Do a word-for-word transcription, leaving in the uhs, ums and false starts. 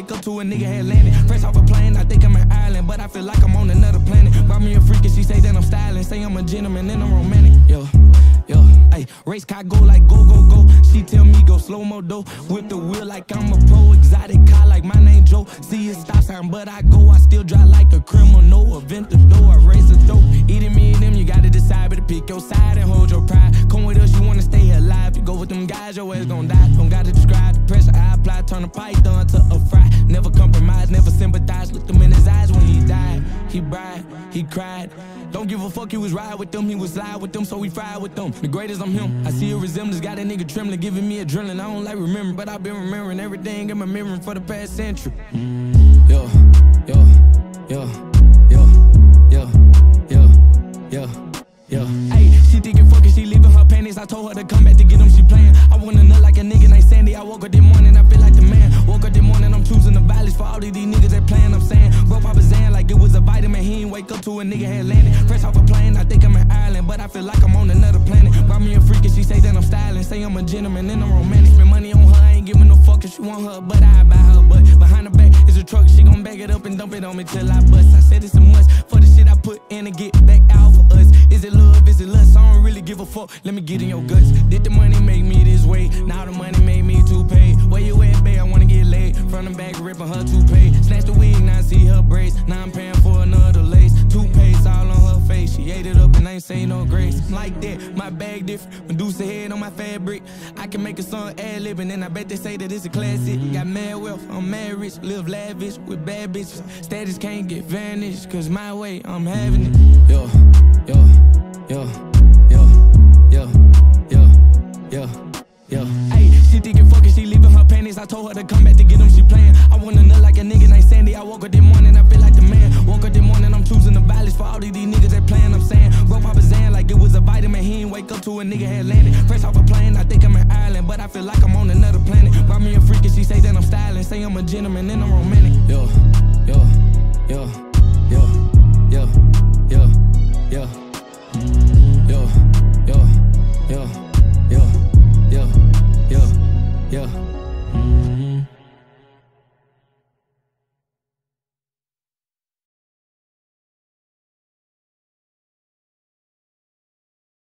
wake up to a nigga had landed. Fresh off a plane, I think I'm in Ireland, but I feel like I'm on another planet. Brought me a freak and she say that I'm styling, say I'm a gentleman and I'm romantic. Yo, yo, ayy, race car go like go, go, go. She tell me go slow-mo though. Whip the wheel like I'm a pro. Exotic car like my name Joe. See a stop sign, but I go. I still drive like a criminal. Event the door, I race a dope. Eating me and them, you gotta decide, better pick your side and hold your pride. Come with us, you wanna stay alive. You go with them guys, your ass gon' die. Don't gotta describe the pressure I apply. Turn a python to a fry. Never compromise, never sympathize. Looked him in his eyes when he died. He cried, he cried. Don't give a fuck, he was ride with them, he was slide with them, so we fried with them. The greatest I'm him, I see a resemblance, got a nigga trembling, giving me adrenaline. I don't like remembering, but I've been remembering everything in my memory for the past century. Mm. Yo, yo, yo, yo, yo, yo, yo, yo. Hey, she thinking fucking, she leaving her panties. I told her to come back to get them, she playing. I wanna nut like a nigga named Sandy. I woke up this morning, I feel like the man. Woke up this morning, I'm choosing the violence for all of these niggas that playing. I'm saying, bro, Papa Zan like it was a vitamin. He ain't wake up to a nigga had landed. Fresh off a plane, I think I'm in Ireland, but I feel like I'm on another planet. Brought me a freak and she say that I'm styling, say I'm a gentleman and I'm romantic. Spend money on her, I ain't giving no fuck if she want her, but I buy her. But behind her back is a truck, she gon' back it up and dump it on me till I bust. I said it's a must for the shit I put in and get back out for us. Is it love, is it lust? I don't really give a fuck, let me get in your guts. Did the money make me this way? Now the money made me too paid. Where you at, babe? I wanna get laid. Front and back ripping her toupee. Snatch the wig, now I see her braids. Now I'm paying for another lace. Toothpaste all on her face. She ate it up and I ain't say no grace. I'm like that, my bag different. Medusa head on my fabric. I can make a song ad-libbing and I bet they say that it's a classic. Got mad wealth, I'm mad rich. Live lavish with bad bitches. Status can't get vanished, cause my way, I'm having it. Yo, yo, yo, yo, yo, yo, yo, yo. Hey, she thinking fucking, she leaving her panties. I told her to come back to get them, she playing. I wanna nut like a nigga named Sandy. I woke up this morning, I feel like the man. Woke up this morning, I'm choosing the violence for all of these niggas that playing. I'm saying, bro, Papa Zan like it was a vitamin. He ain't wake up to a nigga had landed. Fresh off a plane, I think I'm in Ireland, but I feel like I'm on another planet. Brought me a freak and she say that I'm styling, say I'm a gentleman and I'm romantic. Yo, yo, yo, yo, yo, yo, yo, yo, yo, yo, yo, yo, yo, yo. Mm-hmm.